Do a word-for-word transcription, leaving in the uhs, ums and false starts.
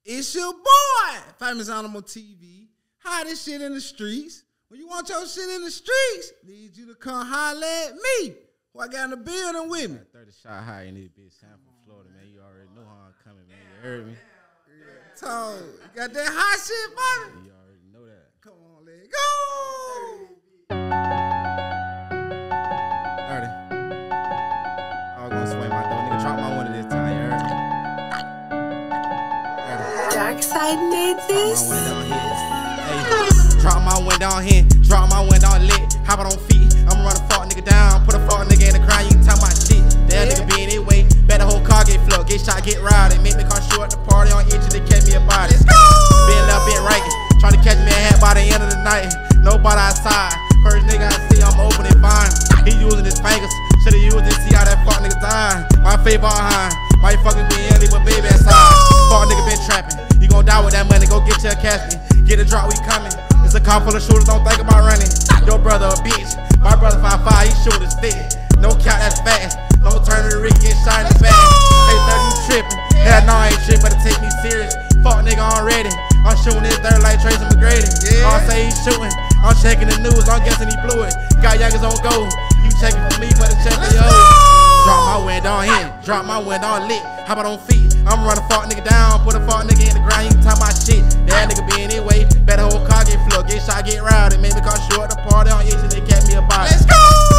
It's your boy, Famous Animal T V. Hide this shit in the streets. When you want your shit in the streets, need you to come holler at me. Who I got in the building with me. thirty shot high in this bitch. Sam from Florida, man. You already know how I'm coming, man. You heard me? Yeah, so, you got that hot shit, buddy? You already know that. Come on, let's go. thirty. I was gonna swing my door. Nigga, drop my one of this time. You heard me? Dark side made this. Drop my window on here, drop my window on lit, hop out on feet, I'ma run a fuck nigga down, put a fuck nigga in the ground, you can tell my shit. That nigga be in their way, bet the whole car get flooded, get shot, get routed, make me come short the party on itch, they catch me a body. Been left, been right, trying to catch me a hat by the end of the night, nobody outside, first nigga I see, I'm opening fine. He using his fingers, should've used it, see how that fuck nigga dying. My favorite behind, might fucking be in but baby inside. Fuck nigga been trapping, you gon' die with that money, go get your casket, get a drop, we coming. It's a car full of shooters, don't think about running. Your brother a bitch, my brother five five, he shoot a stick. No count, that's fast. No turn to the Rick, get shot in the back. Hey, thirty, you tripping. Hell no, I ain't tripping, better take me serious. Fuck nigga, I'm ready. I'm shooting this third like Tracy McGrady. Yeah. I'll say he's shooting. I'm checking the news, I'm guessing he blew it. Got youngers on go. You checking for me, better check the yo. Drop my window on here, drop my window on lit. How about on feet? I'ma run a fuck nigga down, put a fuck nigga in the ground, you can tell my shit. That nigga be in their way, bet the whole car get flooded, get shot, get routed. Make me come short the party on itch and they catch me a body. Let's go!